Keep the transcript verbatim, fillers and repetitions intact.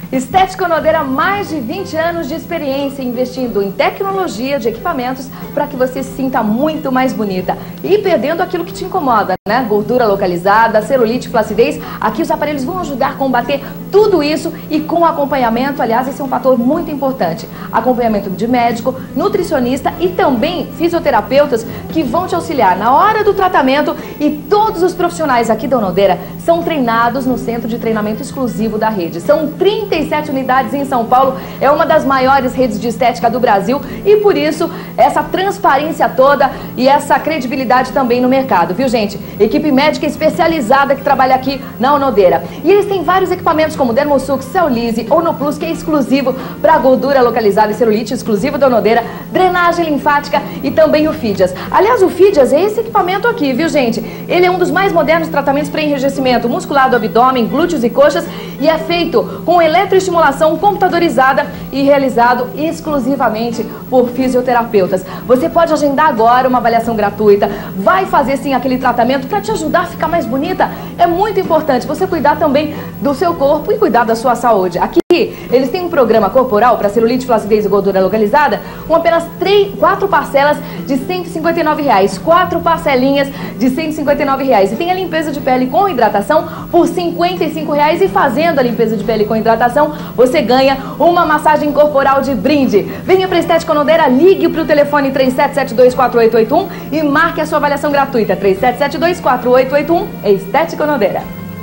Estética Onodeira, mais de vinte anos de experiência investindo em tecnologia de equipamentos para que você se sinta muito mais bonita e perdendo aquilo que te incomoda, né? Gordura localizada, celulite, flacidez. Aqui os aparelhos vão ajudar a combater tudo isso e com acompanhamento. Aliás, esse é um fator muito importante. Acompanhamento de médico, nutricionista e também fisioterapeutas que vão te auxiliar na hora do tratamento, e todos os profissionais aqui da Onodeira são treinados no centro de treinamento exclusivo da rede. São trinta e sete unidades em São Paulo, é uma das maiores redes de estética do Brasil e por isso essa transparência toda e essa credibilidade também no mercado, viu gente? Equipe médica especializada que trabalha aqui na Onodeira. E eles têm vários equipamentos como Dermosuc, Cellulise, Onoplus, que é exclusivo para gordura localizada e celulite, exclusivo da Onodeira, drenagem linfática e também o Fídias. Aliás, o Fídias é esse equipamento aqui, viu gente? Ele é um dos mais modernos tratamentos para enrijecimento muscular do abdômen, glúteos e coxas e é feito com eletroestimulação computadorizada e realizado exclusivamente por fisioterapeutas. Você pode agendar agora uma avaliação gratuita, vai fazer sim aquele tratamento para te ajudar a ficar mais bonita. É muito importante você cuidar também do seu corpo e cuidar da sua saúde. Aqui eles têm um programa corporal para celulite, flacidez e gordura localizada com apenas três, quatro parcelas de cento e cinquenta e nove reais, quatro parcelinhas de cento e cinquenta e nove reais. E tem a limpeza de pele com hidratação por cinquenta e cinco reais, e fazendo a limpeza de pele com hidratação você ganha uma massagem corporal de brinde. Venha para a Estética Onodeira, ligue para o telefone três sete sete dois, quatro oito oito um e marque a sua avaliação gratuita. Três sete sete dois, quatro oito oito um, Estética Onodeira.